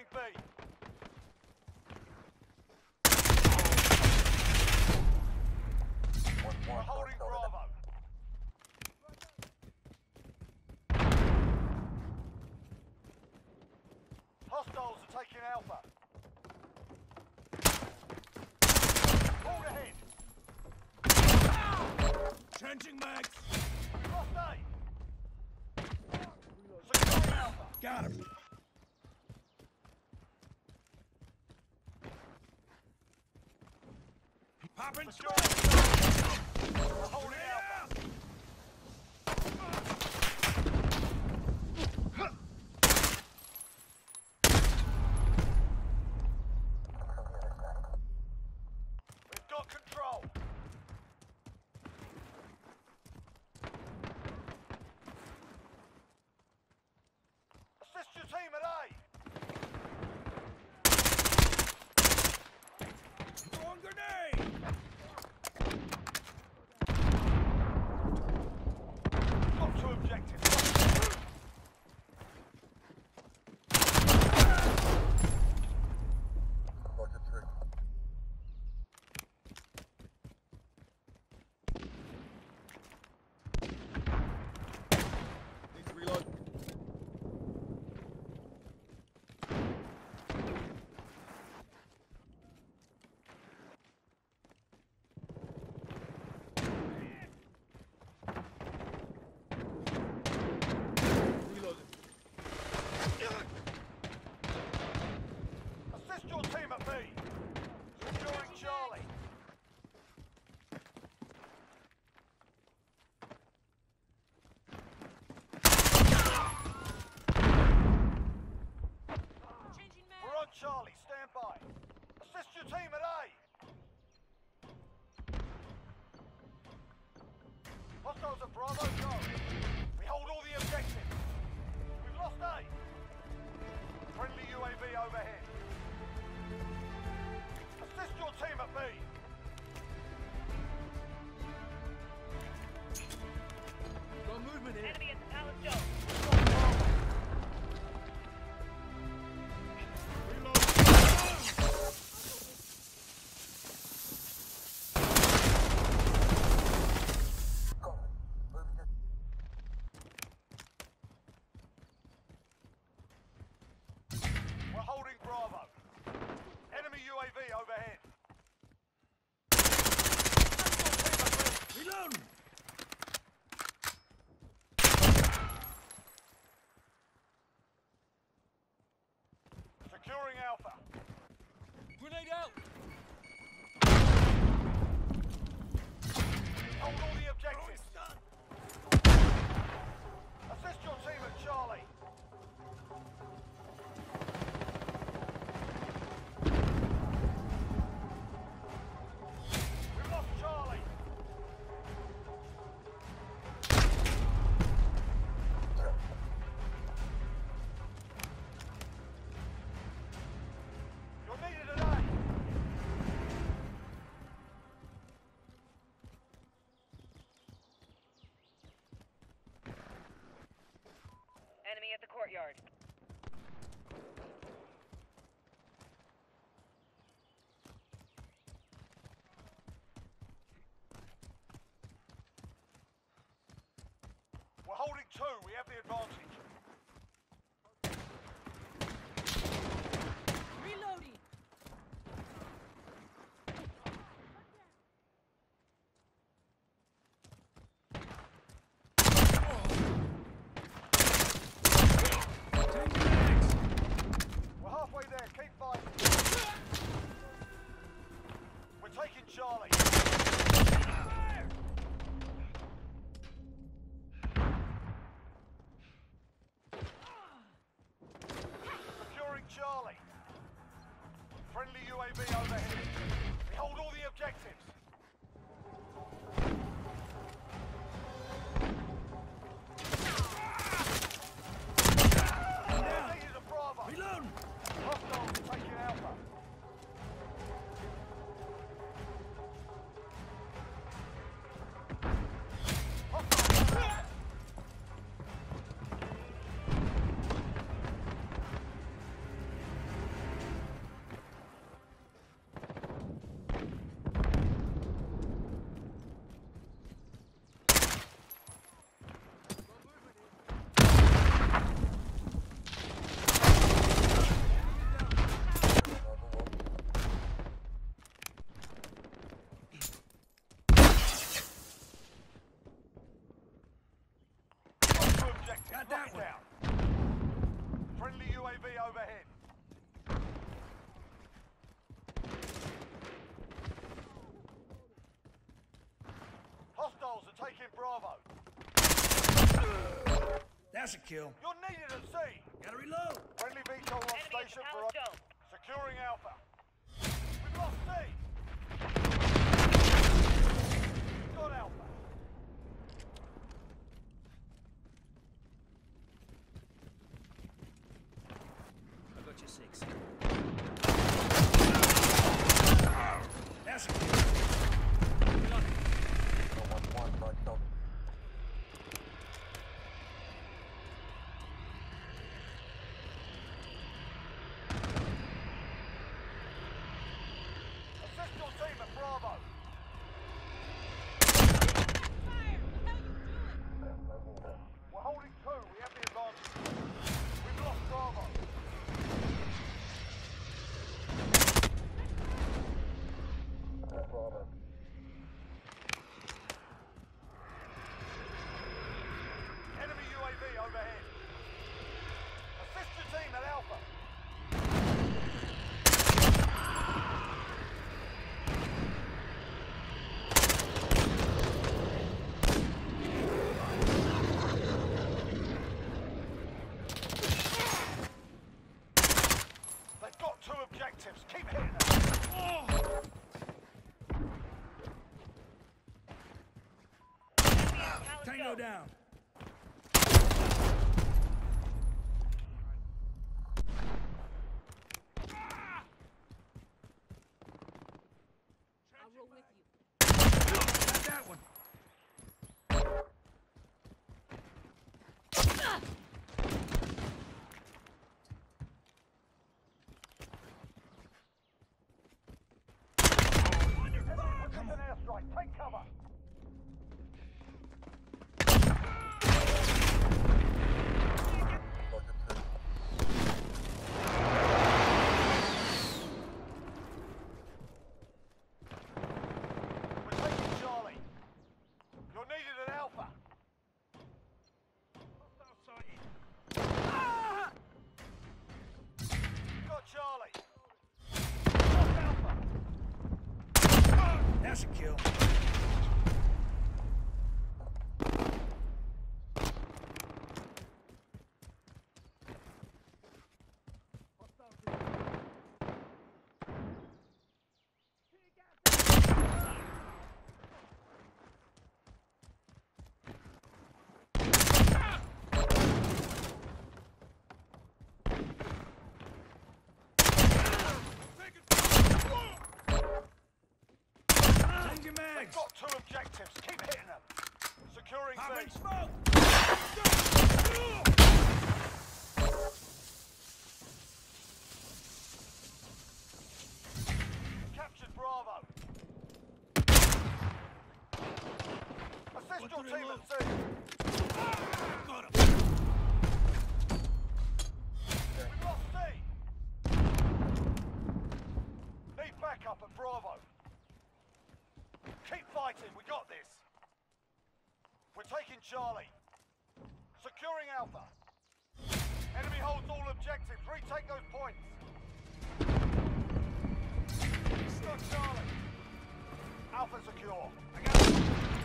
B. We're holding Bravo. Hostiles are taking Alpha. Hold ahead. Changing mags. We've lost A. Secure Alpha. Got him. Popping Secure smoke. We're holding Alpha. We've got control. Assist your team at A. Throwing grenade. Got two objectives. Need to reload. Reloading. Assist your team at B. Securing Charlie. We're on Charlie. Stand by. Assist your team at A. Hostiles at Bravo. Go. We hold all the objectives. We've lost A. Friendly UAV overhead. Assist your team at B. Got movement here. Enemy at the Palace Dome. We're holding Bravo. Enemy UAV overhead. Reload. Securing Alpha. Grenade out. Hold all the objectives. Assist your team at Charlie. We've lost Charlie. You're needed at A. Enemy at the courtyard. We're holding two. We have the advantage. Reloading. We're halfway there. Keep fighting. We're taking Charlie. Securing Charlie. Friendly UAV overhead. We hold all the objectives. Needed a Bravo. Reload. Hostiles are taking Alpha. Hostiles. overhead. Hostiles are taking Bravo. That's a kill. You're needed at sea. Gotta reload. Friendly VTOL on Enemy at the station Palace for Dome. securing Alpha. We've lost C. Got Alpha. I got you 6. That's a kill. Assist your team at Bravo. We're holding 2. We have the advantage. We've lost Bravo. Enemy UAV overhead. Assist your team at Alpha. They've got 2 objectives. Keep hitting them. Enemy at the Palace Tango Dome. down. I'll roll with you. Got that one. Come on. Airstrike. Take cover. We're taking Charlie. You're needed at Alpha. Got Charlie. Lost Alpha. That's a kill. Change your They've mags. got 2 objectives. Keep hitting them. Securing Popping B. smoke. Captured Bravo. Assist your team at C. Got him. We've lost C. Need backup at Bravo. Keep fighting. We got this. We're taking Charlie. Securing Alpha. Enemy holds all objectives. Retake those points. Got Charlie. Alpha secure. I got him.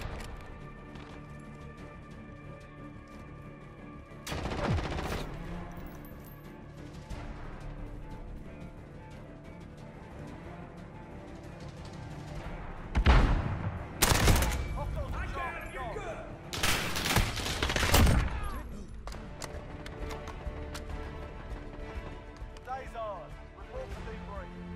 Hostiles I at got Charlie. him. You're Gone. good. Day's ours. Report to debrief.